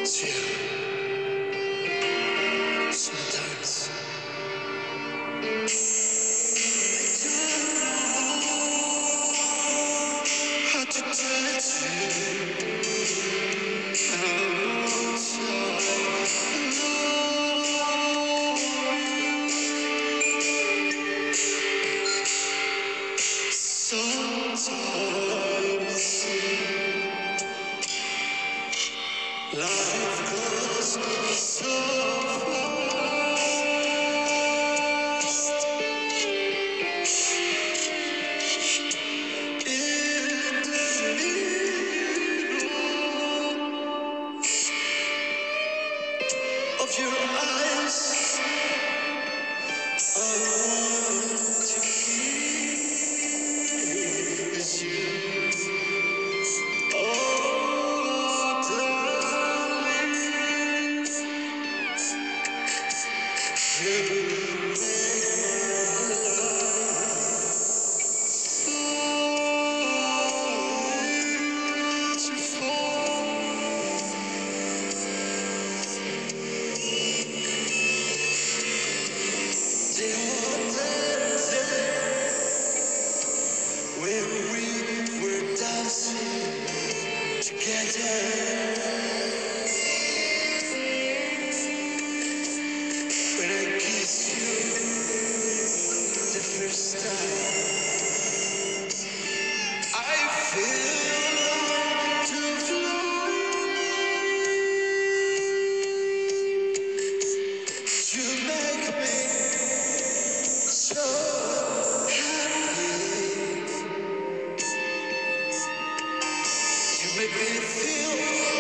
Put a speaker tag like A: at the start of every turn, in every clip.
A: Yeah, sometimes hard to touch sometimes life goes so fast. In the middle of your eyes, I want to kiss you. Oh, darling, you make so beautiful. There was a day when we were dancing together, when I kissed you the first time. I feel to fly. You make me so happy. You make me feel.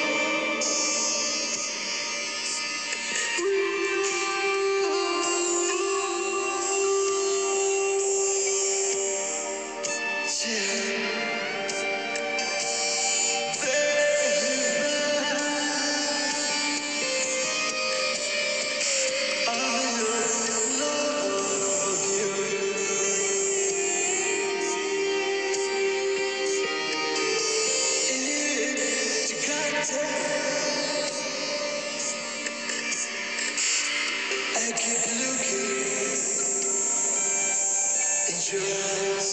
A: I keep looking into your eyes.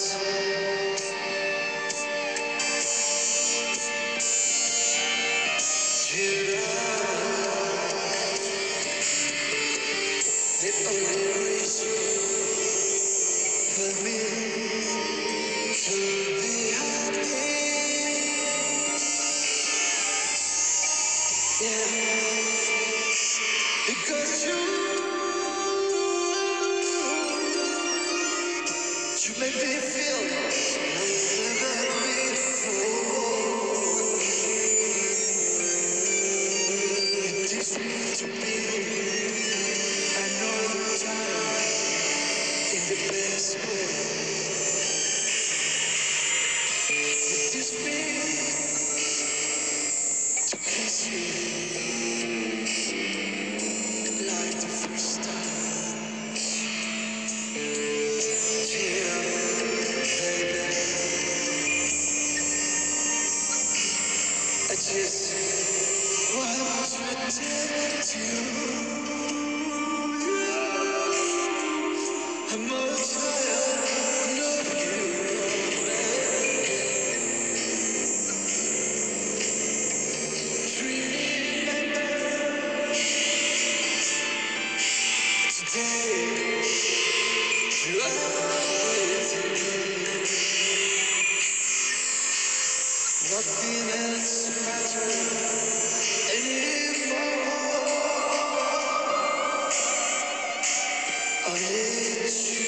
A: You are the only reason for me to be happy. Yeah, because you make me feel never before. It takes me to be another time in the best way. It takes me to kiss you like the first time. Yeah, baby, I just want to tell you how much I love you. Remember today you are with me. Nothing else matters anymore. I need you.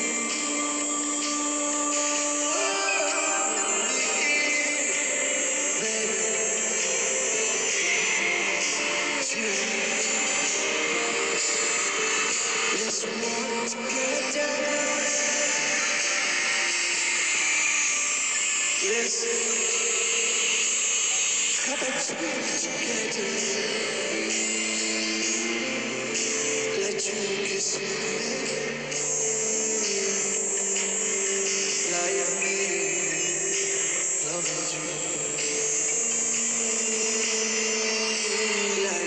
A: Let's walk together. Let's have a drink together. Let you kiss me like me, loving you like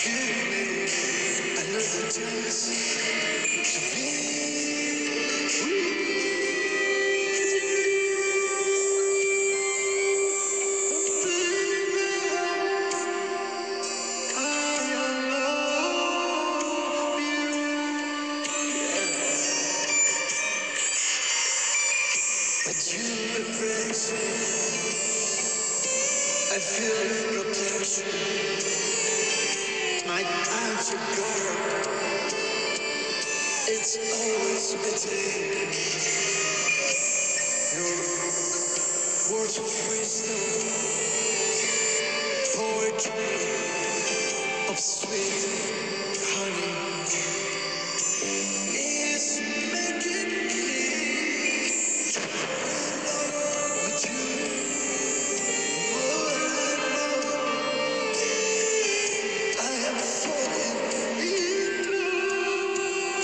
A: give me another chance to be free. But you embrace me, I feel protection. My arms are guard, it's always within. Your words of wisdom, poetry of sweet honey is making me with you more and more. I am falling in love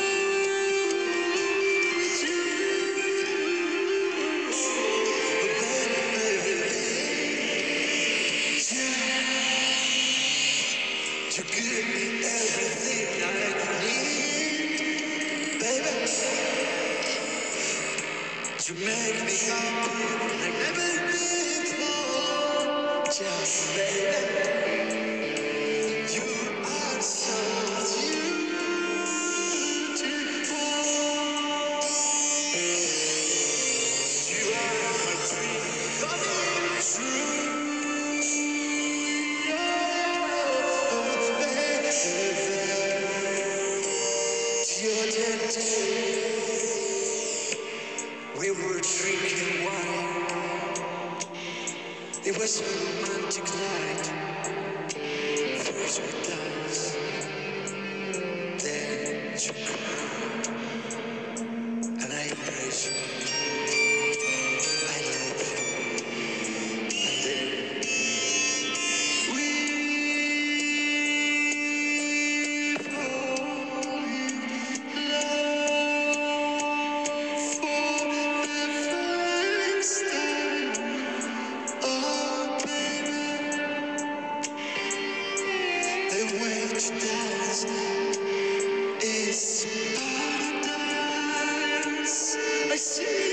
A: with you, baby. You give me everything I need, baby. You make me happy like never before. Just baby, you are so beautiful. You are my dream coming true. Oh, baby, the other day we were drinking wine. It was a romantic night. First we danced, then you cried, and I embraced you. I love you, and then we fall in love for the first time. Oh, baby, the way you dance is paradise. I see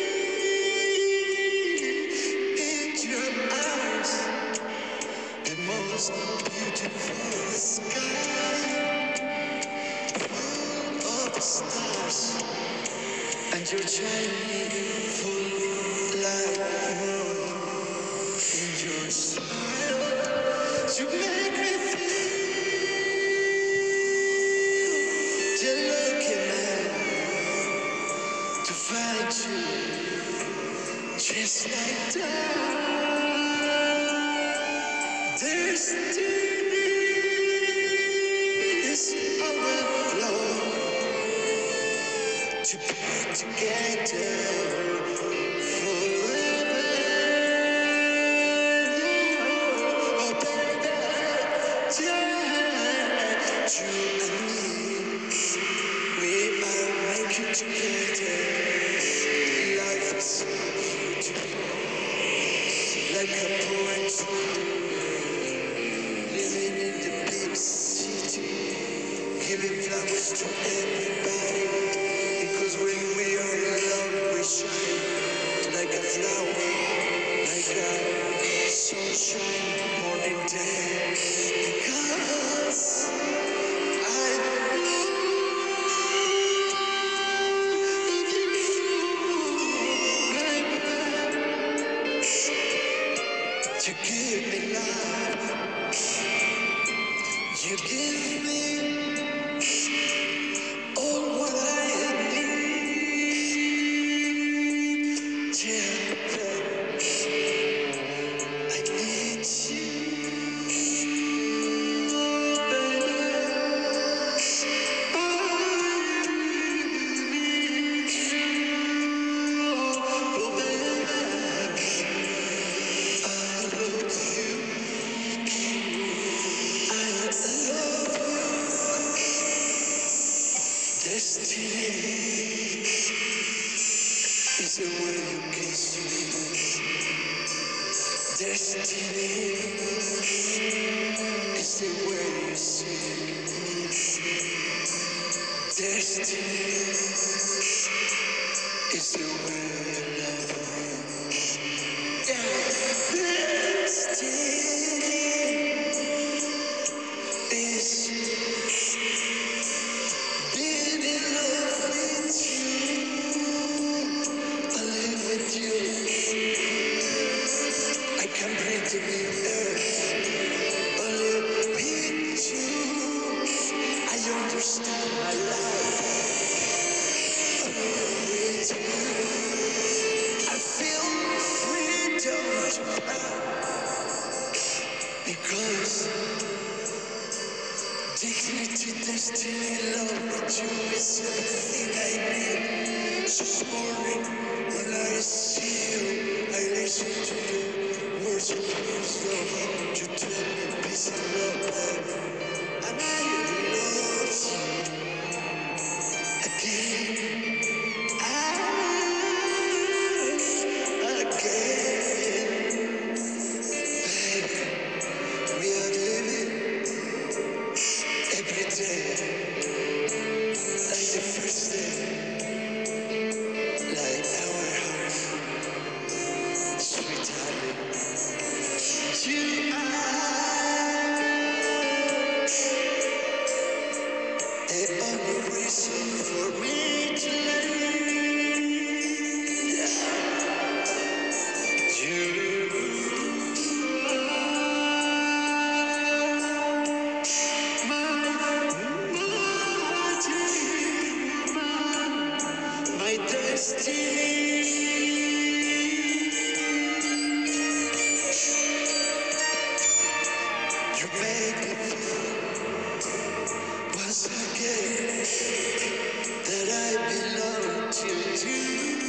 A: in your eyes the most beautiful sky, full of stars, and you're shining full like moon. In your smile, you make me feel you're lucky man to find you just like that. There's this our love to be together forever. Oh, baby, yeah, you and me, we are making together. Life is so beautiful, like a poet living in the big city, giving flowers to everybody. Because when we are in love, we shine like a flower, like a sunshine, morning day. Because I love you, baby. You give me love, you give me all what I need. Yeah, baby, I need you, baby. I need you, oh, baby. I love you, I love you. Destiny is the way you kiss me. Destiny is the way you see. because dignity, destiny, love with you is everything I need. This morning, when I see you, I listen to you. Words of wisdom, you tell me peace and love, baby. And I love you again, again, baby. We are living every day like the first day, like our heart, sweetheart. You are the only reason for me to live. You my destiny. You make me feel once again that I belong to you.